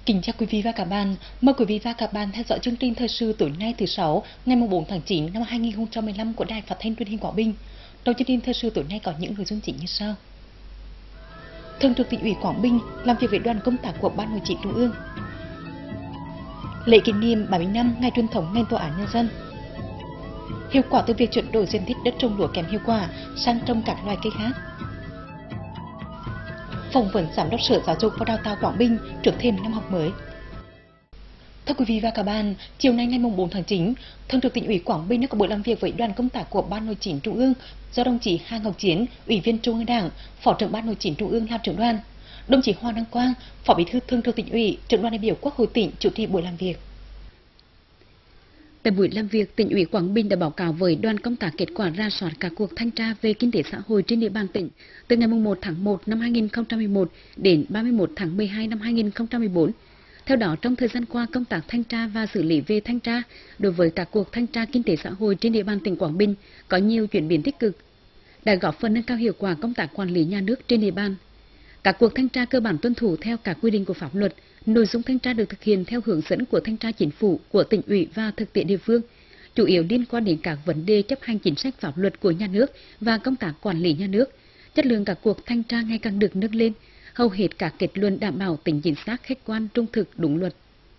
Kính chào quý vị và các bạn. Mời quý vị và các bạn theo dõi chương trình thời sự tối nay thứ Sáu, ngày 4 tháng 9 năm 2015 của Đài Phát thanh Truyền hình Quảng Bình. Trong chương trình thời sự tối nay có những nội dung chính như sau: Thường trực Tỉnh ủy Quảng Bình làm việc với đoàn công tác của Ban Nội chính Trung ương. Lễ kỷ niệm 70 năm ngày truyền thống Ngày Tòa án Nhân dân. Hiệu quả từ việc chuyển đổi diện tích đất trồng lúa kém hiệu quả sang trồng các loài cây khác. Phỏng vấn Giám đốc Sở Giáo dục và Đào tạo Quảng Bình trước thềm năm học mới. Thưa quý vị và các bạn, chiều nay ngày 4 tháng 9, Thường trực Tỉnh ủy Quảng Bình đã có buổi làm việc với đoàn công tác của Ban Nội chính Trung ương do đồng chí Hà Ngọc Chiến, Ủy viên Trung ương Đảng, Phó trưởng Ban Nội chính Trung ương làm trưởng đoàn. Đồng chí Hoàng Đăng Quang, Phó Bí thư Thường trực Tỉnh ủy, trưởng đoàn đại biểu Quốc hội tỉnh chủ trì buổi làm việc. Tại buổi làm việc, Tỉnh ủy Quảng Bình đã báo cáo với đoàn công tác kết quả rà soát các cuộc thanh tra về kinh tế xã hội trên địa bàn tỉnh từ ngày 1 tháng 1 năm 2011 đến 31 tháng 12 năm 2014. Theo đó, trong thời gian qua, công tác thanh tra và xử lý về thanh tra đối với các cuộc thanh tra kinh tế xã hội trên địa bàn tỉnh Quảng Bình có nhiều chuyển biến tích cực, đã góp phần nâng cao hiệu quả công tác quản lý nhà nước trên địa bàn. Các cuộc thanh tra cơ bản tuân thủ theo các quy định của pháp luật. Nội dung thanh tra được thực hiện theo hướng dẫn của thanh tra chính phủ, của tỉnh ủy và thực tiễn địa phương, chủ yếu liên quan đến các vấn đề chấp hành chính sách pháp luật của nhà nước và công tác quản lý nhà nước. Chất lượng các cuộc thanh tra ngày càng được nâng lên, hầu hết các kết luận đảm bảo tính chính xác, khách quan, trung thực, đúng luật.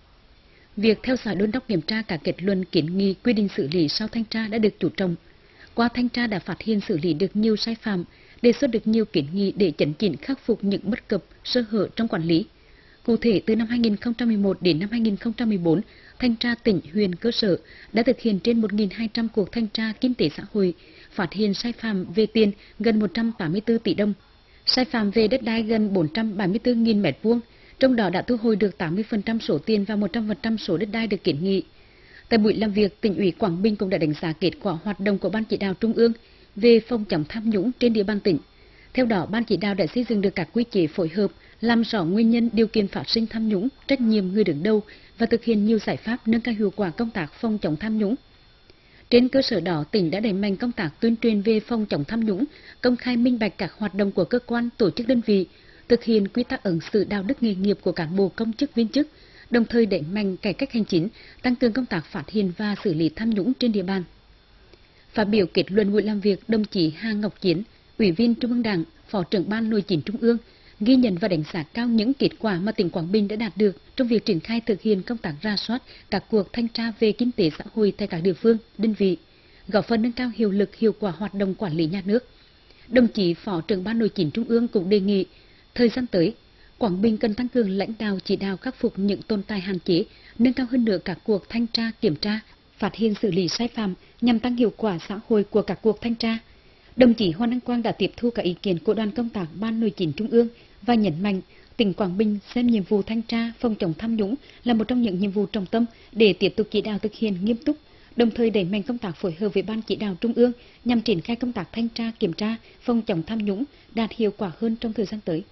Việc theo dõi đôn đốc kiểm tra các kết luận, kiến nghị, quy định xử lý sau thanh tra đã được chú trọng. Qua thanh tra đã phát hiện xử lý được nhiều sai phạm, đề xuất được nhiều kiến nghị để chấn chỉnh khắc phục những bất cập, sơ hở trong quản lý. Cụ thể, từ năm 2011 đến năm 2014, thanh tra tỉnh, huyện, cơ sở đã thực hiện trên 1.200 cuộc thanh tra kinh tế xã hội, phát hiện sai phạm về tiền gần 184 tỷ đồng, sai phạm về đất đai gần 474.000 m², trong đó đã thu hồi được 80% số tiền và 100% số đất đai được kiến nghị. Tại buổi làm việc, Tỉnh ủy Quảng Bình cũng đã đánh giá kết quả hoạt động của Ban Chỉ đạo Trung ương về phòng chống tham nhũng trên địa bàn tỉnh. Theo đó, Ban Chỉ đạo đã xây dựng được các quy chế phối hợp, làm rõ nguyên nhân, điều kiện phát sinh tham nhũng, trách nhiệm người đứng đầu và thực hiện nhiều giải pháp nâng cao hiệu quả công tác phòng chống tham nhũng. Trên cơ sở đó, tỉnh đã đẩy mạnh công tác tuyên truyền về phòng chống tham nhũng, công khai minh bạch các hoạt động của cơ quan, tổ chức, đơn vị, thực hiện quy tắc ứng xử đạo đức nghề nghiệp của cán bộ công chức viên chức, đồng thời đẩy mạnh cải cách hành chính, tăng cường công tác phát hiện và xử lý tham nhũng trên địa bàn. Phát biểu kết luận buổi làm việc, đồng chí Hà Ngọc Chiến, Ủy viên Trung ương Đảng, Phó trưởng Ban Nội chính Trung ương, ghi nhận và đánh giá cao những kết quả mà tỉnh Quảng Bình đã đạt được trong việc triển khai thực hiện công tác rà soát các cuộc thanh tra về kinh tế xã hội tại các địa phương, đơn vị, góp phần nâng cao hiệu lực, hiệu quả hoạt động quản lý nhà nước. Đồng chí Phó trưởng Ban Nội chính Trung ương cũng đề nghị thời gian tới, Quảng Bình cần tăng cường lãnh đạo chỉ đạo khắc phục những tồn tại hạn chế, nâng cao hơn nữa các cuộc thanh tra, kiểm tra, phát hiện xử lý sai phạm nhằm tăng hiệu quả xã hội của các cuộc thanh tra. Đồng chí Hoàng Đăng Quang đã tiếp thu các ý kiến của đoàn công tác Ban Nội chính Trung ương và nhấn mạnh tỉnh Quảng Bình xem nhiệm vụ thanh tra phòng chống tham nhũng là một trong những nhiệm vụ trọng tâm để tiếp tục chỉ đạo thực hiện nghiêm túc, đồng thời đẩy mạnh công tác phối hợp với Ban Chỉ đạo Trung ương nhằm triển khai công tác thanh tra, kiểm tra, phòng chống tham nhũng đạt hiệu quả hơn trong thời gian tới.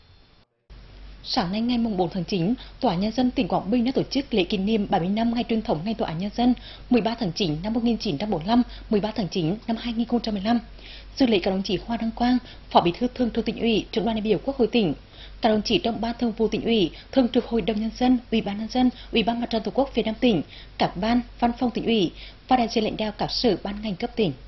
Sáng nay ngày 4 tháng 9, Tòa án Nhân dân tỉnh Quảng Bình đã tổ chức lễ kỷ niệm 70 năm ngày truyền thống Ngày Tòa án Nhân dân 13 tháng 9 năm 1945, 13 tháng 9 năm 2015. Dự lễ các đồng chí Hoàng Đăng Quang, Phó Bí thư Thường trực Tỉnh ủy, trưởng đoàn đại biểu Quốc hội tỉnh, các đồng chí trong Ban Thường vụ Tỉnh ủy, Thường trực Hội đồng Nhân dân, Ủy ban Nhân dân, Ủy ban Mặt trận Tổ quốc Việt Nam tỉnh, các ban, văn phòng Tỉnh ủy và đại diện lãnh đạo các sở ban ngành cấp tỉnh.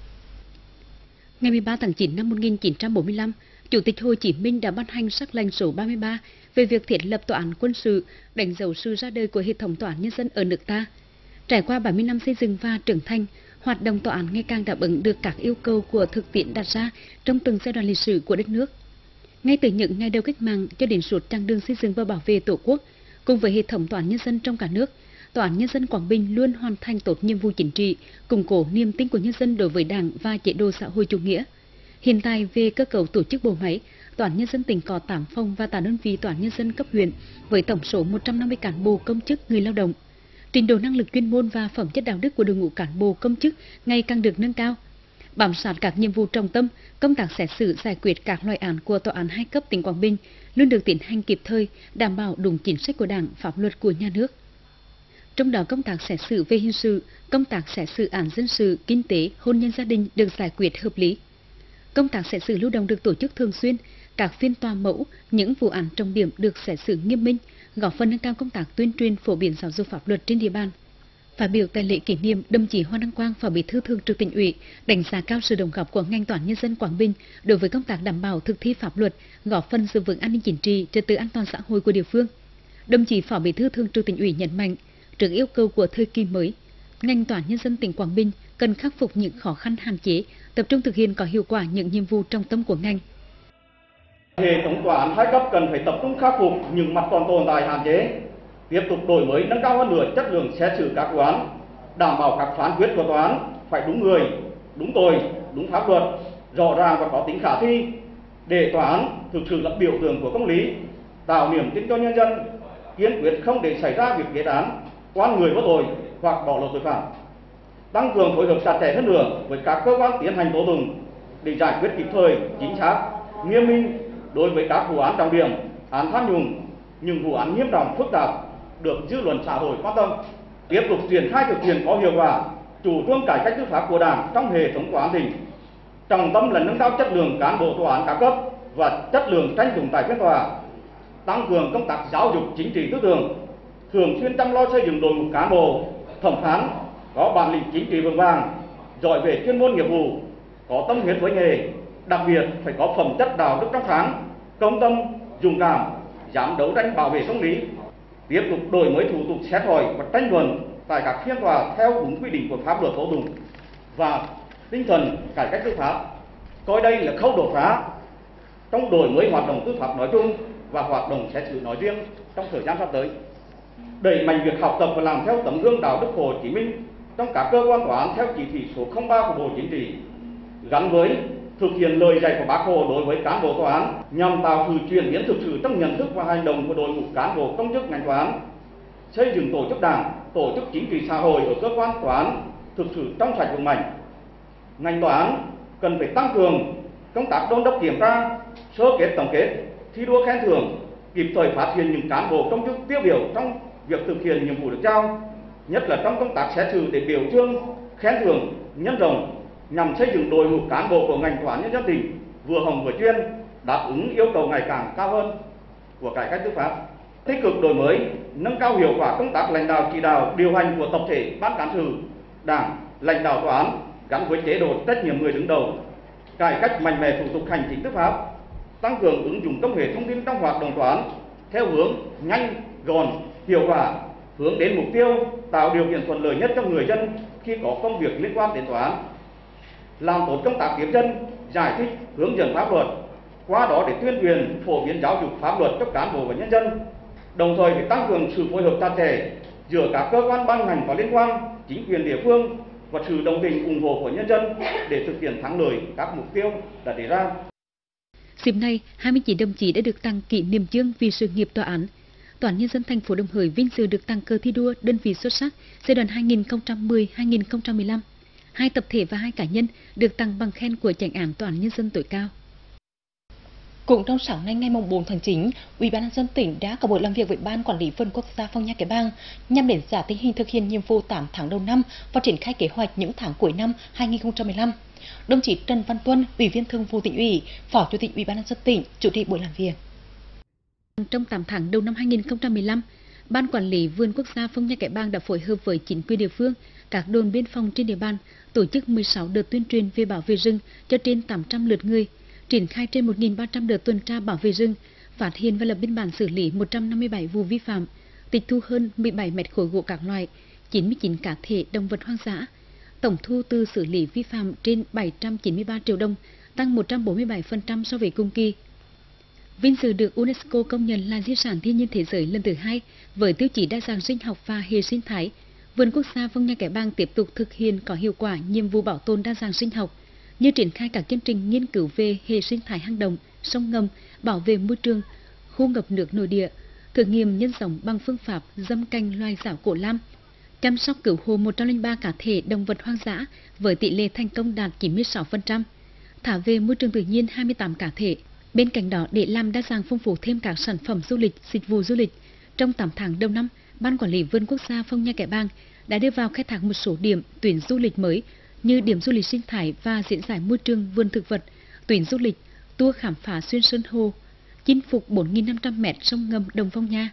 Ngày 13 tháng 9 năm 1945, Chủ tịch Hồ Chí Minh đã ban hành sắc lệnh số 33 về việc thiết lập tòa án quân sự, đánh dấu sự ra đời của hệ thống tòa án nhân dân ở nước ta. Trải qua 70 năm xây dựng và trưởng thành, hoạt động tòa án ngày càng đáp ứng được các yêu cầu của thực tiễn đặt ra trong từng giai đoạn lịch sử của đất nước. Ngay từ những ngày đầu cách mạng cho đến suốt chặng đường xây dựng và bảo vệ Tổ quốc, cùng với hệ thống tòa án nhân dân trong cả nước, Tòa án Nhân dân Quảng Bình luôn hoàn thành tốt nhiệm vụ chính trị, củng cố niềm tin của nhân dân đối với Đảng và chế độ xã hội chủ nghĩa. Hiện tại, về cơ cấu tổ chức bộ máy, Tòa án Nhân dân tỉnh có 8 phòng và 8 đơn vị tòa án nhân dân cấp huyện với tổng số 150 cán bộ công chức, người lao động. Trình độ năng lực chuyên môn và phẩm chất đạo đức của đội ngũ cán bộ công chức ngày càng được nâng cao. Bám sát các nhiệm vụ trọng tâm, công tác xét xử giải quyết các loại án của Tòa án hai cấp tỉnh Quảng Bình luôn được tiến hành kịp thời, đảm bảo đúng chính sách của Đảng, pháp luật của nhà nước. Trong đó, công tác xét xử về hình sự, công tác xét xử án dân sự, kinh tế, hôn nhân gia đình được giải quyết hợp lý. Công tác xét xử lưu động được tổ chức thường xuyên, các phiên tòa mẫu, những vụ án trọng điểm được xét xử nghiêm minh, góp phần nâng cao công tác tuyên truyền phổ biến giáo dục pháp luật trên địa bàn. Phát biểu tại lễ kỷ niệm, đồng chí Hoa Đăng Quang, Phó Bí thư Thường trực Tỉnh ủy, đánh giá cao sự đóng góp của ngành Tòa án Nhân dân Quảng Bình đối với công tác đảm bảo thực thi pháp luật, góp phần giữ vững an ninh chính trị, trật tự an toàn xã hội của địa phương. Đồng chí Phó Bí thư Thường trực Tỉnh ủy nhấn mạnh, trước yêu cầu của thời kỳ mới, ngành Tòa án Nhân dân tỉnh Quảng Bình cần khắc phục những khó khăn hạn chế, tập trung thực hiện có hiệu quả những nhiệm vụ trọng tâm của ngành. Hệ thống tòa án hai cấp cần phải tập trung khắc phục những mặt còn tồn tại hạn chế, tiếp tục đổi mới nâng cao hơn nữa chất lượng xét xử các vụ án, đảm bảo các phán quyết của tòa án phải đúng người, đúng tội, đúng pháp luật, rõ ràng và có tính khả thi, để tòa án thực sự là biểu tượng của công lý, tạo niềm tin cho nhân dân, kiên quyết không để xảy ra việc kết án, oan người vô tội hoặc bỏ lọt tội phạm. Tăng cường phối hợp chặt chẽ hơn nữa với các cơ quan tiến hành tố tụng để giải quyết kịp thời, chính xác, nghiêm minh đối với các vụ án trọng điểm, án tham nhũng, những vụ án nghiêm trọng phức tạp được dư luận xã hội quan tâm. Tiếp tục triển khai thực hiện có hiệu quả chủ trương cải cách tư pháp của Đảng trong hệ thống tòa án tỉnh. Trọng tâm là nâng cao chất lượng cán bộ tòa án các cấp và chất lượng tranh tụng tại phiên tòa, tăng cường công tác giáo dục chính trị tư tưởng, thường xuyên chăm lo xây dựng đội ngũ cán bộ thẩm phán có bản lĩnh chính trị vững vàng, giỏi về chuyên môn nghiệp vụ, có tâm huyết với nghề, đặc biệt phải có phẩm chất đạo đức trong sáng, công tâm, dũng cảm, dám đấu tranh bảo vệ công lý. Tiếp tục đổi mới thủ tục xét hỏi và tranh luận tại các phiên tòa theo đúng quy định của pháp luật tố tụng và tinh thần cải cách tư pháp, coi đây là khâu đột phá trong đổi mới hoạt động tư pháp nói chung và hoạt động xét xử nói riêng trong thời gian sắp tới. Đẩy mạnh việc học tập và làm theo tấm gương đạo đức Hồ Chí Minh trong các cơ quan tòa án theo chỉ thị số 03 của Bộ Chính trị, gắn với thực hiện lời dạy của Bác Hồ đối với cán bộ tòa án nhằm tạo sự chuyển biến thực sự trong nhận thức và hành động của đội ngũ cán bộ công chức ngành tòa án, xây dựng tổ chức đảng, tổ chức chính trị xã hội ở cơ quan tòa án thực sự trong sạch vững mạnh. Ngành tòa án cần phải tăng cường công tác đôn đốc kiểm tra, sơ kết tổng kết, thi đua khen thưởng, kịp thời phát hiện những cán bộ công chức tiêu biểu trong việc thực hiện nhiệm vụ được giao, nhất là trong công tác xét xử để biểu dương, khen thưởng, nhân rộng, nhằm xây dựng đội ngũ cán bộ của ngành tòa án nhân dân tỉnh vừa hồng vừa chuyên, đáp ứng yêu cầu ngày càng cao hơn của cải cách tư pháp. Tích cực đổi mới, nâng cao hiệu quả công tác lãnh đạo chỉ đạo điều hành của tập thể ban cán sự Đảng, lãnh đạo tòa án gắn với chế độ trách nhiệm người đứng đầu, cải cách mạnh mẽ thủ tục hành chính tư pháp, tăng cường ứng dụng công nghệ thông tin trong hoạt động tòa án theo hướng nhanh, gọn, hiệu quả, hướng đến mục tiêu tạo điều kiện thuận lợi nhất cho người dân khi có công việc liên quan đến tòa án. Làm tốt công tác tiếp dân, giải thích, hướng dẫn pháp luật, qua đó để tuyên truyền, phổ biến giáo dục pháp luật cho cán bộ và nhân dân. Đồng thời phải tăng cường sự phối hợp chặt chẽ giữa các cơ quan ban ngành có liên quan, chính quyền địa phương và sự đồng tình ủng hộ của nhân dân để thực hiện thắng lợi các mục tiêu đã đề ra. Dịp này, 29 đồng chí đã được tặng kỷ niệm chương vì sự nghiệp tòa án. Tòa án Nhân dân thành phố Đồng Hới vinh dự được tặng cờ thi đua đơn vị xuất sắc giai đoạn 2010-2015. 2 tập thể và 2 cá nhân được tặng bằng khen của Chánh án Tòa án Nhân dân tối cao. Cũng trong sáng nay ngày 4 tháng 9, Ủy ban nhân dân tỉnh đã có buổi làm việc với Ban Quản lý Vườn Quốc gia Phong Nha Kẻ Bàng nhằm đánh giá tình hình thực hiện nhiệm vụ 8 tháng đầu năm và triển khai kế hoạch những tháng cuối năm 2015. Đồng chí Trần Văn Tuân, Ủy viên Thường vụ Tỉnh ủy, Phó Chủ tịch Ủy ban nhân dân tỉnh chủ trì buổi làm việc. Trong 8 tháng đầu năm 2015, Ban Quản lý Vườn Quốc gia Phong Nha Kẻ Bàng đã phối hợp với chính quyền địa phương, các đồn biên phòng trên địa bàn tổ chức 16 đợt tuyên truyền về bảo vệ rừng cho trên 800 lượt người, triển khai trên 1.300 đợt tuần tra bảo vệ rừng, phát hiện và lập biên bản xử lý 157 vụ vi phạm, tịch thu hơn 17 mét khối gỗ các loại, 99 cá thể động vật hoang dã. Tổng thu từ xử lý vi phạm trên 793 triệu đồng, tăng 147% so với cùng kỳ. Vinh dự được UNESCO công nhận là di sản thiên nhiên thế giới lần thứ 2 với tiêu chí đa dạng sinh học và hệ sinh thái. Vườn Quốc gia Phong Nha Kẻ Bàng tiếp tục thực hiện có hiệu quả nhiệm vụ bảo tồn đa dạng sinh học, như triển khai các chương trình nghiên cứu về hệ sinh thái hang động, sông ngầm, bảo vệ môi trường, khu ngập nước nội địa, thử nghiệm nhân giống bằng phương pháp dâm canh loài giảo cổ lam, chăm sóc cứu hộ 103 cá thể động vật hoang dã với tỷ lệ thành công đạt 96%, thả về môi trường tự nhiên 28 cá thể. Bên cạnh đó, để làm đa dạng phong phú thêm các sản phẩm du lịch, dịch vụ du lịch, trong 8 tháng đầu năm, Ban Quản lý Vườn Quốc gia Phong Nha Kẻ Bàng đã đưa vào khai thác một số điểm tuyến du lịch mới như điểm du lịch sinh thái và diễn giải môi trường vườn thực vật, tuyến du lịch, tour khám phá xuyên sơn hồ, chinh phục 4.500 mét sông ngầm Đồng Phong Nha,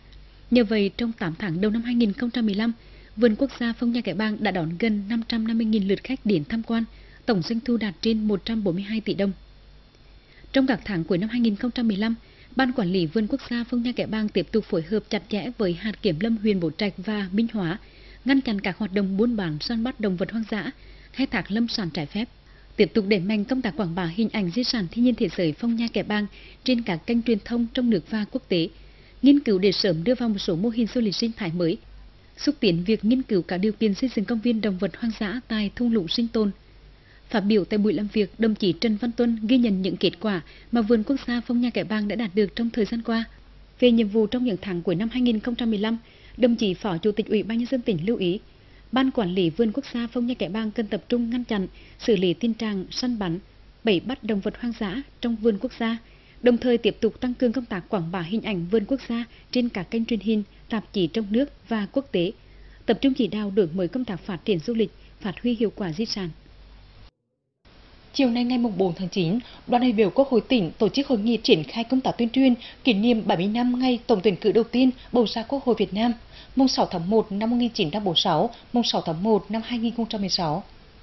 Nhờ vậy, trong 8 tháng đầu năm 2015, Vườn Quốc gia Phong Nha Kẻ Bàng đã đón gần 550.000 lượt khách đến tham quan, tổng doanh thu đạt trên 142 tỷ đồng. Trong các tháng cuối năm 2015, Ban Quản lý Vườn Quốc gia Phong Nha Kẻ Bàng tiếp tục phối hợp chặt chẽ với hạt kiểm lâm huyện Bố Trạch và Minh Hóa, ngăn chặn các hoạt động buôn bán săn bắt động vật hoang dã, khai thác lâm sản trái phép, tiếp tục đẩy mạnh công tác quảng bá hình ảnh di sản thiên nhiên thế giới Phong Nha Kẻ Bàng trên các kênh truyền thông trong nước và quốc tế, nghiên cứu để sớm đưa vào một số mô hình du lịch sinh thái mới, xúc tiến việc nghiên cứu các điều kiện xây dựng công viên động vật hoang dã tại thung lũng sinh tồn. Phát biểu tại buổi làm việc, đồng chí Trần Văn Tuân ghi nhận những kết quả mà Vườn Quốc gia Phong Nha Kẻ Bàng đã đạt được trong thời gian qua. Về nhiệm vụ trong những tháng cuối năm 2015, đồng chí Phó Chủ tịch Ủy ban Nhân dân tỉnh lưu ý, Ban Quản lý Vườn Quốc gia Phong Nha Kẻ Bàng cần tập trung ngăn chặn, xử lý tình trạng săn bắn, bẫy bắt động vật hoang dã trong vườn quốc gia, đồng thời tiếp tục tăng cường công tác quảng bá hình ảnh vườn quốc gia trên các kênh truyền hình, tạp chí trong nước và quốc tế, tập trung chỉ đạo đổi mới công tác phát triển du lịch, phát huy hiệu quả di sản. Chiều nay ngày 4 tháng 9, đoàn đại biểu Quốc hội tỉnh tổ chức hội nghị triển khai công tác tuyên truyền kỷ niệm 70 năm ngày tổng tuyển cử đầu tiên bầu ra Quốc hội Việt Nam, mùng 6 tháng 1 năm 1946, mùng 6 tháng 1 năm 2016.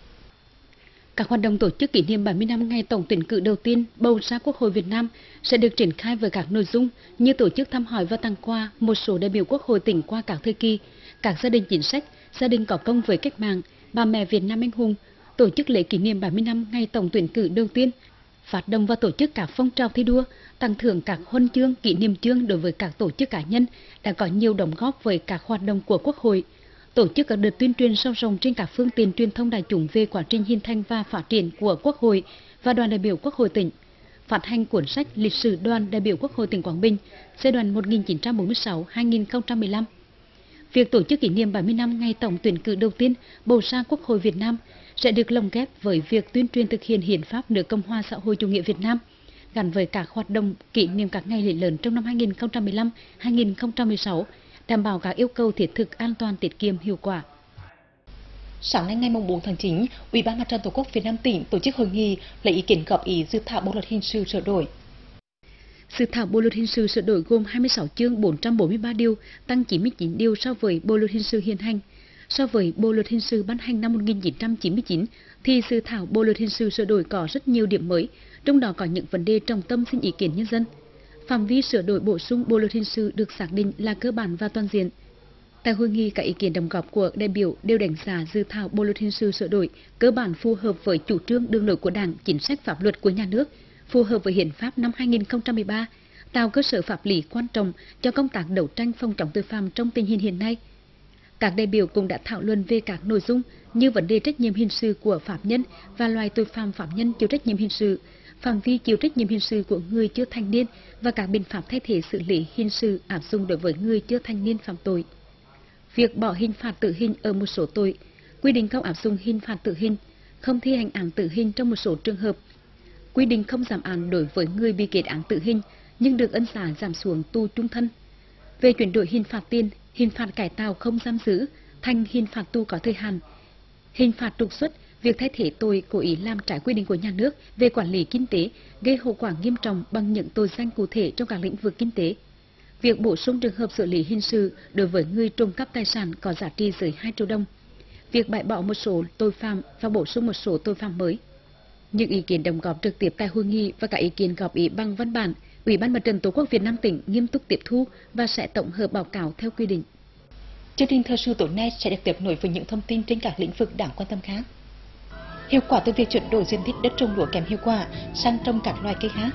Các hoạt động tổ chức kỷ niệm 70 năm ngày tổng tuyển cử đầu tiên bầu ra Quốc hội Việt Nam sẽ được triển khai với các nội dung như tổ chức thăm hỏi và tặng quà một số đại biểu Quốc hội tỉnh qua các thời kỳ, các gia đình chính sách, gia đình có công với cách mạng, bà mẹ Việt Nam anh hùng, tổ chức lễ kỷ niệm 70 năm ngày tổng tuyển cử đầu tiên, phát động và tổ chức các phong trào thi đua, tặng thưởng các huân chương, kỷ niệm chương đối với các tổ chức cá nhân đã có nhiều đóng góp với các hoạt động của Quốc hội, tổ chức các đợt tuyên truyền sâu rộng trên các phương tiện truyền thông đại chúng về quá trình hình thành và phát triển của Quốc hội và đoàn đại biểu Quốc hội tỉnh, phát hành cuốn sách lịch sử đoàn đại biểu Quốc hội tỉnh Quảng Bình giai đoạn 1946-2015. Việc tổ chức kỷ niệm 70 năm ngày tổng tuyển cử đầu tiên bầu ra Quốc hội Việt Nam sẽ được lồng ghép với việc tuyên truyền thực hiện hiến pháp nước Cộng hòa xã hội chủ nghĩa Việt Nam, gắn với các hoạt động kỷ niệm các ngày lễ lớn trong năm 2015-2016, đảm bảo các yêu cầu thiết thực, an toàn, tiết kiệm, hiệu quả. Sáng nay ngày 4 tháng 9, Ủy ban Mặt trận Tổ quốc Việt Nam tỉnh tổ chức hội nghị lấy ý kiến góp ý dự thảo Bộ luật hình sự sửa đổi. Dự thảo Bộ luật hình sự sửa đổi gồm 26 chương 443 điều, tăng 99 điều so với Bộ luật hình sự hiện hành. So với Bộ luật hình sự ban hành năm 1999 thì dự thảo Bộ luật hình sự sửa đổi có rất nhiều điểm mới, trong đó có những vấn đề trọng tâm xin ý kiến nhân dân. Phạm vi sửa đổi bổ sung Bộ luật hình sự được xác định là cơ bản và toàn diện. Tại hội nghị, các ý kiến đóng góp của đại biểu đều đánh giá dự thảo Bộ luật hình sự sửa đổi cơ bản phù hợp với chủ trương đường lối của Đảng, chính sách pháp luật của nhà nước, phù hợp với hiến pháp năm 2013, tạo cơ sở pháp lý quan trọng cho công tác đấu tranh phòng chống tội phạm trong tình hình hiện nay. Các đại biểu cũng đã thảo luận về các nội dung như vấn đề trách nhiệm hình sự của pháp nhân và loại tội phạm pháp nhân chịu trách nhiệm hình sự, phạm vi chịu trách nhiệm hình sự của người chưa thành niên và các biện pháp thay thế xử lý hình sự áp dụng đối với người chưa thành niên phạm tội. Việc bỏ hình phạt tử hình ở một số tội, quy định không áp dụng hình phạt tử hình, không thi hành án tử hình trong một số trường hợp, quy định không giảm án đối với người bị kết án tử hình nhưng được ân xá giảm xuống tù chung thân. Về chuyển đổi hình phạt tiền, hình phạt cải tạo không giam giữ thành hình phạt tù có thời hạn, hình phạt trục xuất, việc thay thế tội cố ý làm trái quy định của nhà nước về quản lý kinh tế gây hậu quả nghiêm trọng bằng những tội danh cụ thể trong các lĩnh vực kinh tế. Việc bổ sung trường hợp xử lý hình sự đối với người trộm cắp tài sản có giá trị dưới 2 triệu đồng. Việc bãi bỏ một số tội phạm và bổ sung một số tội phạm mới. Những ý kiến đóng góp trực tiếp tại hội nghị và các ý kiến góp ý bằng văn bản, Ủy ban Mặt trận Tổ quốc Việt Nam tỉnh nghiêm túc tiếp thu và sẽ tổng hợp báo cáo theo quy định. Chương trình thời sự tối nay sẽ được tiếp nối với những thông tin trên các lĩnh vực đáng quan tâm khác. Hiệu quả từ việc chuyển đổi diện tích đất trồng lúa kém hiệu quả sang trồng các loài cây khác.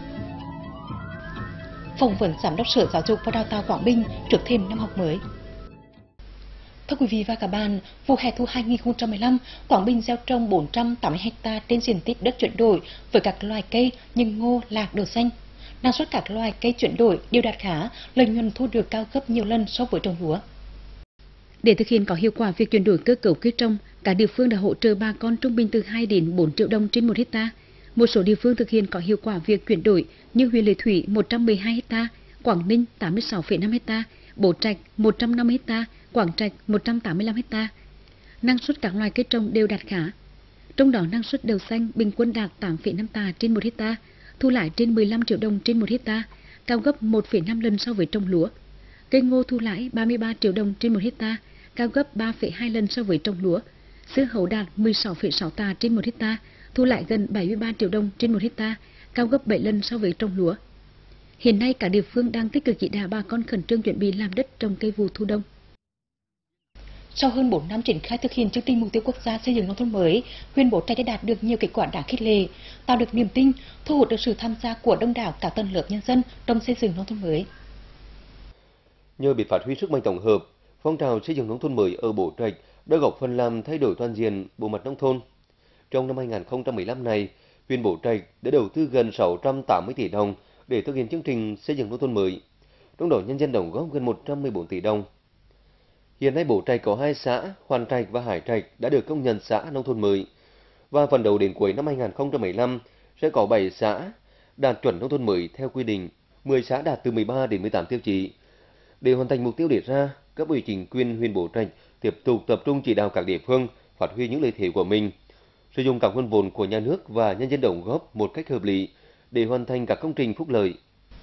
Phỏng vấn Giám đốc Sở Giáo dục và Đào tạo Quảng Bình trước thềm năm học mới. Thưa quý vị và các bạn, vụ hè thu 2015, Quảng Bình gieo trồng 480 ha trên diện tích đất chuyển đổi với các loài cây như ngô, lạc, đậu xanh. Năng suất các loài cây chuyển đổi đều đạt khá, lợi nhuận thu được cao gấp nhiều lần so với trồng lúa. Để thực hiện có hiệu quả việc chuyển đổi cơ cấu cây trồng, các địa phương đã hỗ trợ bà con trung bình từ 2 đến 4 triệu đồng trên 1 ha. Một số địa phương thực hiện có hiệu quả việc chuyển đổi như huyện Lệ Thủy 112 ha, Quảng Ninh 86,5 ha, Bố Trạch 150 ha, Quảng Trạch 185 ha. Năng suất các loài cây trồng đều đạt khá. Trong đó năng suất đậu xanh bình quân đạt 8,5 tạ trên 1 ha, thu lãi trên 15 triệu đồng trên 1 ha, cao gấp 1,5 lần so với trồng lúa. Cây ngô thu lãi 33 triệu đồng trên 1 hecta, cao gấp 3,2 lần so với trồng lúa. Dưa hấu đạt 16,6 tạ trên 1 hecta, thu lãi gần 73 triệu đồng trên 1 hecta, cao gấp 7 lần so với trồng lúa. Hiện nay các địa phương đang tích cực chỉ đạo bà con khẩn trương chuẩn bị làm đất trồng cây vụ thu đông. Sau hơn 4 năm triển khai thực hiện chương trình mục tiêu quốc gia xây dựng nông thôn mới, huyện Bố Trạch đã đạt được nhiều kết quả đáng khích lệ, tạo được niềm tin, thu hút được sự tham gia của đông đảo các tầng lớp nhân dân trong xây dựng nông thôn mới. Nhờ biết phát huy sức mạnh tổng hợp, phong trào xây dựng nông thôn mới ở Bố Trạch đã góp phần làm thay đổi toàn diện bộ mặt nông thôn. Trong năm 2015 này, huyện Bố Trạch đã đầu tư gần 680 tỷ đồng để thực hiện chương trình xây dựng nông thôn mới, trong đó nhân dân đóng góp gần 114 tỷ đồng. Hiện nay Bố Trạch có 2 xã, Hoàn Trạch và Hải Trạch đã được công nhận xã nông thôn mới, và phấn đấu đến cuối năm 2015 sẽ có 7 xã đạt chuẩn nông thôn mới theo quy định, 10 xã đạt từ 13 đến 18 tiêu chí. Để hoàn thành mục tiêu đề ra, cấp ủy chính quyền huyện Bố Trạch tiếp tục tập trung chỉ đạo các địa phương phát huy những lợi thế của mình, sử dụng các nguồn vốn của nhà nước và nhân dân đóng góp một cách hợp lý để hoàn thành các công trình phúc lợi.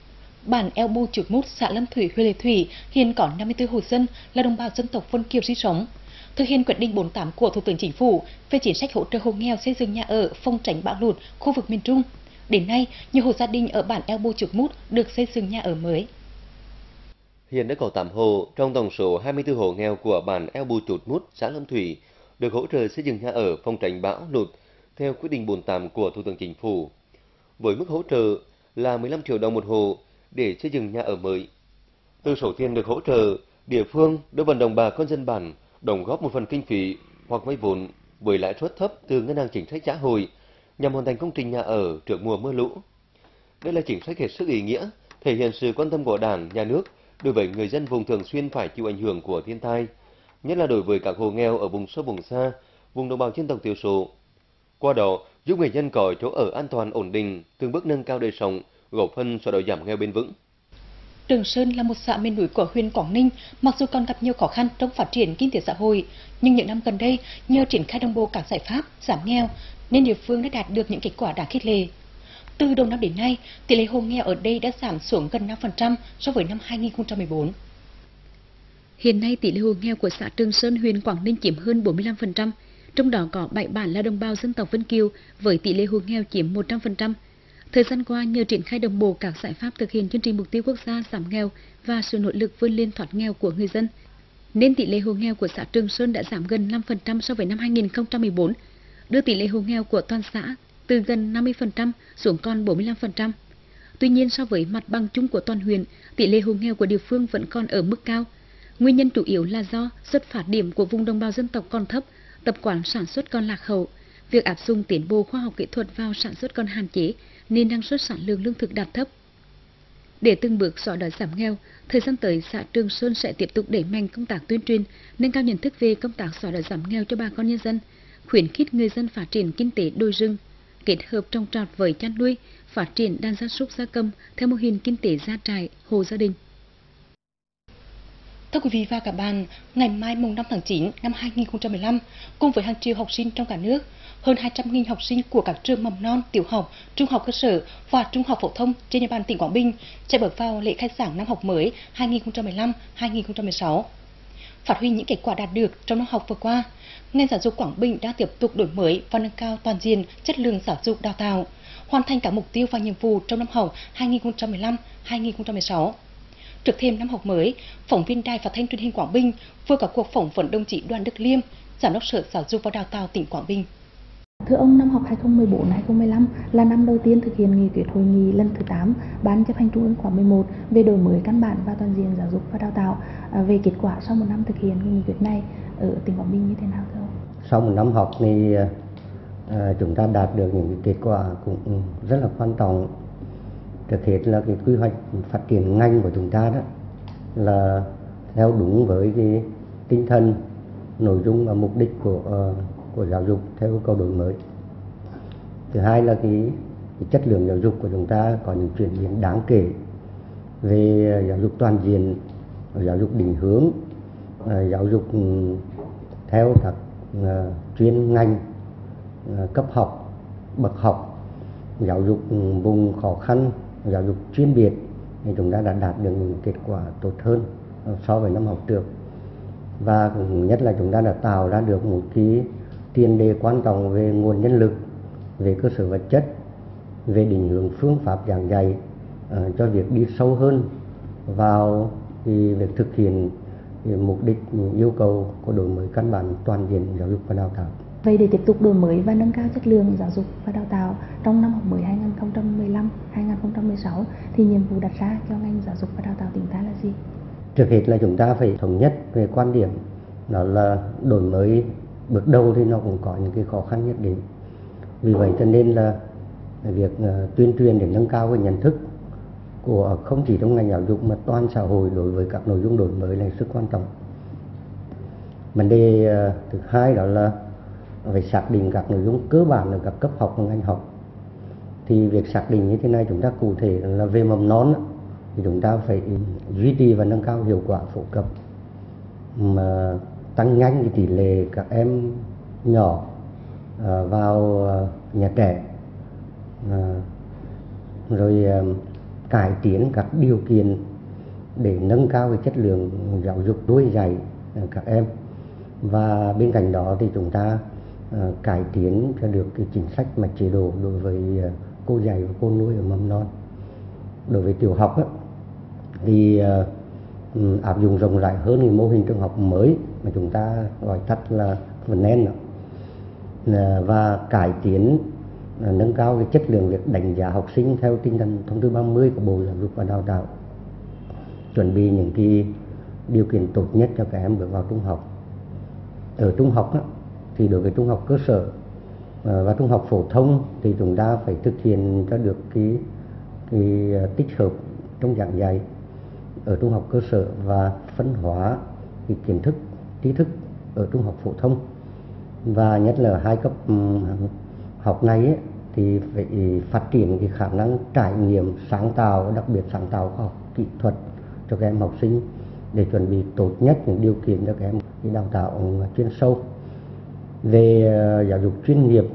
Bản Eo Bu Chụt Mút, xã Lâm Thủy, huyện Lệ Thủy hiện có 54 hộ dân là đồng bào dân tộc Vân Kiều sinh sống. Thực hiện quyết định 48 của Thủ tướng Chính phủ về chính sách hỗ trợ hộ nghèo xây dựng nhà ở phòng tránh bão lụt khu vực miền Trung. Đến nay, nhiều hộ gia đình ở bản Eo Bu Chụt Mút được xây dựng nhà ở mới. Hiện đã có 8 hộ trong tổng số 24 hộ nghèo của bản Eo Bu Chụt Mút, xã Lâm Thủy được hỗ trợ xây dựng nhà ở phòng tránh bão lụt theo quyết định 48 của Thủ tướng Chính phủ, với mức hỗ trợ là 15 triệu đồng một hộ để xây dựng nhà ở mới. Từ số tiền được hỗ trợ, địa phương đã vận động bà con dân bản đóng góp một phần kinh phí hoặc vay vốn với lãi suất thấp từ ngân hàng chính sách xã hội nhằm hoàn thành công trình nhà ở trước mùa mưa lũ. Đây là chính sách hết sức ý nghĩa, thể hiện sự quan tâm của Đảng, Nhà nước đối với người dân vùng thường xuyên phải chịu ảnh hưởng của thiên tai, nhất là đối với các hộ nghèo ở vùng sâu vùng xa, vùng đồng bào dân tộc thiểu số. Qua đó, giúp người dân có chỗ ở an toàn ổn định, từng bước nâng cao đời sống, góp phần xóa đói giảm nghèo bền vững. Trường Sơn là một xã miền núi của huyện Quảng Ninh, mặc dù còn gặp nhiều khó khăn trong phát triển kinh tế xã hội, nhưng những năm gần đây, nhờ triển khai đồng bộ các giải pháp giảm nghèo, nên địa phương đã đạt được những kết quả đáng khích lệ. Từ đầu năm đến nay, tỷ lệ hộ nghèo ở đây đã giảm xuống gần 5% so với năm 2014. Hiện nay, tỷ lệ hộ nghèo của xã Trường Sơn, huyện Quảng Ninh chiếm hơn 45%, trong đó có 7 bản là đồng bào dân tộc Vân Kiều với tỷ lệ hộ nghèo chiếm 100%. Thời gian qua, nhờ triển khai đồng bộ các giải pháp thực hiện chương trình mục tiêu quốc gia giảm nghèo và sự nỗ lực vươn lên thoát nghèo của người dân, nên tỷ lệ hộ nghèo của xã Trường Sơn đã giảm gần 5% so với năm 2014, đưa tỷ lệ hộ nghèo của toàn xã từ gần 50% xuống còn 45%. Tuy nhiên, so với mặt bằng chung của toàn huyện, tỷ lệ hộ nghèo của địa phương vẫn còn ở mức cao. Nguyên nhân chủ yếu là do xuất phát điểm của vùng đồng bào dân tộc còn thấp, tập quán sản xuất còn lạc hậu, việc áp dụng tiến bộ khoa học kỹ thuật vào sản xuất còn hạn chế nên năng suất sản lượng lương thực đạt thấp. Để từng bước xóa đói giảm nghèo, thời gian tới xã Trường Sơn sẽ tiếp tục đẩy mạnh công tác tuyên truyền, nâng cao nhận thức về công tác xóa đói giảm nghèo cho bà con nhân dân, khuyến khích người dân phát triển kinh tế đồi rừng, kết hợp trồng trọt với chăn nuôi, phát triển đàn gia súc gia cầm theo mô hình kinh tế gia trại, hộ gia đình. Thưa quý vị và các bạn, ngày mai mùng 5 tháng 9 năm 2015, cùng với hàng triệu học sinh trong cả nước, hơn 200.000 học sinh của các trường mầm non, tiểu học, trung học cơ sở và trung học phổ thông trên địa bàn tỉnh Quảng Bình sẽ bước vào lễ khai giảng năm học mới 2015-2016. Phát huy những kết quả đạt được trong năm học vừa qua, ngành giáo dục Quảng Bình đang tiếp tục đổi mới và nâng cao toàn diện chất lượng giáo dục đào tạo, hoàn thành các mục tiêu và nhiệm vụ trong năm học 2015-2016. Trước thêm năm học mới, phóng viên Đài Phát thanh Truyền hình Quảng Bình vừa có cuộc phỏng vấn đồng chí Đoàn Đức Liêm, Giám đốc Sở Giáo dục và Đào tạo tỉnh Quảng Bình. Thưa ông, năm học 2014-2015 là năm đầu tiên thực hiện nghị quyết hội nghị lần thứ 8 Ban chấp hành Trung ương khóa 11 về đổi mới căn bản và toàn diện giáo dục và đào tạo. Về kết quả sau một năm thực hiện nghị quyết này ở tỉnh Quảng Bình như thế nào thưa ông? Sau một năm học thì chúng ta đạt được những kết quả cũng rất là quan trọng. Trước hết là cái quy hoạch phát triển ngành của chúng ta đó là theo đúng với cái tinh thần, nội dung và mục đích của giáo dục theo yêu cầu đổi mới. Thứ hai là cái chất lượng giáo dục của chúng ta có những chuyển biến đáng kể về giáo dục toàn diện, giáo dục định hướng, giáo dục theo các chuyên ngành, cấp học, bậc học, giáo dục vùng khó khăn, giáo dục chuyên biệt, thì chúng ta đã đạt được những kết quả tốt hơn so với năm học trước. Và cũng nhất là chúng ta đã tạo ra được một cái tiền đề quan trọng về nguồn nhân lực, về cơ sở vật chất, về định hướng phương pháp giảng dạy cho việc đi sâu hơn vào thì việc thực hiện mục đích yêu cầu của đổi mới căn bản toàn diện giáo dục và đào tạo. Vậy để tiếp tục đổi mới và nâng cao chất lượng giáo dục và đào tạo trong năm học mới 2015-2016 thì nhiệm vụ đặt ra cho ngành giáo dục và đào tạo tỉnh ta là gì? Trước hết là chúng ta phải thống nhất về quan điểm, đó là đổi mới bước đầu thì nó cũng có những cái khó khăn nhất định. Vì vậy cho nên là việc tuyên truyền để nâng cao cái nhận thức của không chỉ trong ngành giáo dục mà toàn xã hội đối với các nội dung đổi mới là rất quan trọng. Vấn đề thứ hai đó là phải xác định các nội dung cơ bản ở các cấp học và ngành học. Thì việc xác định như thế này chúng ta cụ thể là về mầm non thì chúng ta phải duy trì và nâng cao hiệu quả phổ cập, mà tăng nhanh cái tỷ lệ các em nhỏ vào nhà trẻ, rồi cải tiến các điều kiện để nâng cao cái chất lượng giáo dục nuôi dạy các em. Và bên cạnh đó thì chúng ta cải tiến cho được cái chính sách mà chế độ đối với cô dạy và cô nuôi ở mầm non. Đối với tiểu học thì áp dụng rộng rãi hơn cái mô hình trường học mới mà chúng ta gọi tắt là VNN, và cải tiến nâng cao cái chất lượng việc đánh giá học sinh theo tinh thần thông tư 30 của Bộ Giáo dục và Đào tạo, chuẩn bị những cái điều kiện tốt nhất cho các em bước vào trung học. Ở trung học thì đối với trung học cơ sở và trung học phổ thông thì chúng ta phải thực hiện cho được cái tích hợp trong giảng dạy ở trung học cơ sở và phân hóa cái kiến thức, trí thức ở trung học phổ thông. Và nhất là hai cấp học này thì phải phát triển cái khả năng trải nghiệm sáng tạo, đặc biệt sáng tạo khoa học kỹ thuật cho các em học sinh để chuẩn bị tốt nhất những điều kiện cho các em đi đào tạo chuyên sâu. Về giáo dục chuyên nghiệp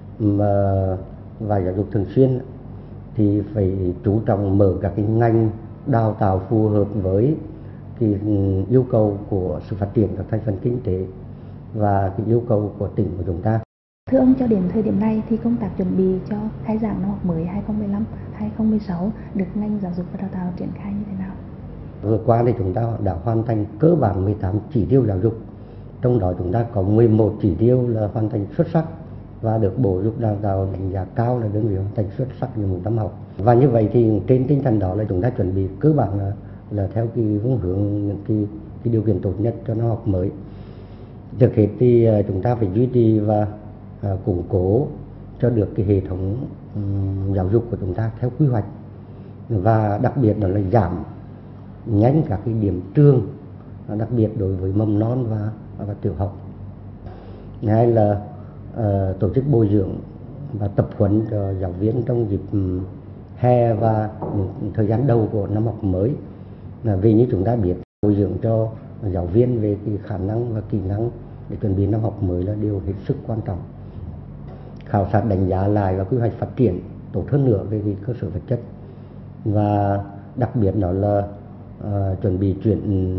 và giáo dục thường xuyên thì phải chú trọng mở các cái ngành đào tạo phù hợp với cái yêu cầu của sự phát triển các thành phần kinh tế và cái yêu cầu của tỉnh của chúng ta. Thưa ông, cho đến thời điểm này thì công tác chuẩn bị cho khai giảng năm học mới 2015-2016 được ngành giáo dục và đào tạo triển khai như thế nào? Vừa qua thì chúng ta đã hoàn thành cơ bản 18 chỉ tiêu giáo dục, trong đó chúng ta có 11 chỉ tiêu là hoàn thành xuất sắc và được Bộ Giáo dục Đào tạo đánh giá cao là đơn vị hoàn thành xuất sắc như một năm học. Và như vậy thì trên tinh thần đó là chúng ta chuẩn bị cơ bản là theo cái hướng những cái điều kiện tốt nhất cho năm học mới. Trước hết thì chúng ta phải duy trì và củng cố cho được cái hệ thống giáo dục của chúng ta theo quy hoạch, và đặc biệt đó là giảm nhanh các cái điểm trường, đặc biệt đối với mầm non và tiểu học. Hai là tổ chức bồi dưỡng và tập huấn cho giáo viên trong dịp hè và những thời gian đầu của năm học mới. Vì như chúng ta biết, bồi dưỡng cho giáo viên về cái khả năng và kỹ năng để chuẩn bị năm học mới là điều hết sức quan trọng. Khảo sát đánh giá lại và quy hoạch phát triển tốt hơn nữa về cái cơ sở vật chất, và đặc biệt đó là chuẩn bị chuyển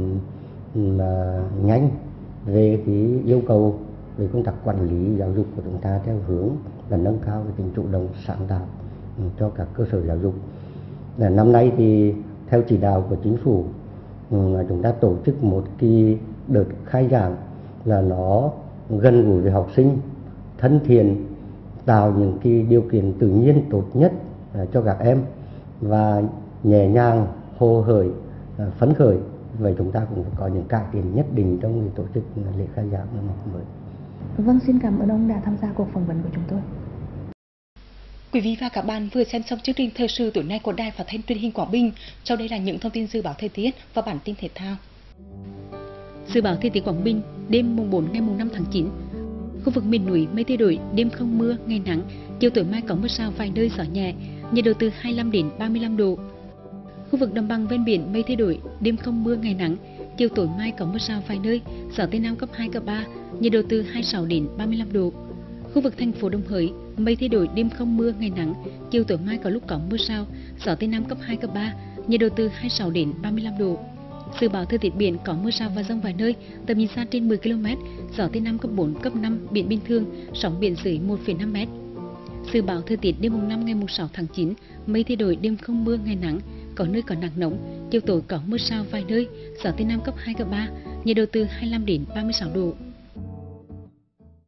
nhanh về cái yêu cầu về công tác quản lý giáo dục của chúng ta theo hướng là nâng cao cái tính chủ động sáng tạo cho các cơ sở giáo dục. Năm nay thì theo chỉ đạo của chính phủ, chúng ta tổ chức một cái đợt khai giảng là nó gần gũi với học sinh, thân thiện, tạo những cái điều kiện tự nhiên tốt nhất cho các em và nhẹ nhàng, hồ hởi, phấn khởi. Vậy chúng ta cũng có những cải tiến nhất định trong cái tổ chức lễ khai giảng năm học mới. Vâng, xin cảm ơn ông đã tham gia cuộc phỏng vấn của chúng tôi. Quý vị và các bạn vừa xem xong chương trình thời sự tối nay của Đài Phát thanh Truyền hình Quảng Bình. Sau đây là những thông tin dự báo thời tiết và bản tin thể thao. Dự báo thời tiết Quảng Bình, đêm mùng 4 ngày mùng 5 tháng 9. Khu vực miền núi mây thay đổi, đêm không mưa, ngày nắng, chiều tối mai có mưa rào vài nơi, gió nhẹ, nhiệt độ từ 25 đến 35 độ. Khu vực đồng bằng ven biển mây thay đổi, đêm không mưa, ngày nắng, chiều tối mai có mưa rào vài nơi, gió tây nam cấp 2 cấp 3, nhiệt độ từ 26 đến 35 độ. Khu vực thành phố Đồng Hới mây thay đổi, đêm không mưa, ngày nắng, chiều tối mai có lúc có mưa rào, gió tây nam cấp 2 cấp 3, nhiệt độ từ 26 đến 35 độ. Dự báo thời tiết biển có mưa rào và dông vài nơi, tầm nhìn xa trên 10 km, gió Tây Nam cấp 4, cấp 5, biển bình thường, sóng biển dưới 1,5 m. Dự báo thời tiết đêm mùng 5 ngày mùng 6 tháng 9, mây thay đổi, đêm không mưa, ngày nắng, có nơi có nắng nóng, chiều tối có mưa rào vài nơi, gió Tây Nam cấp 2, cấp 3, nhiệt độ từ 25 đến 36 độ.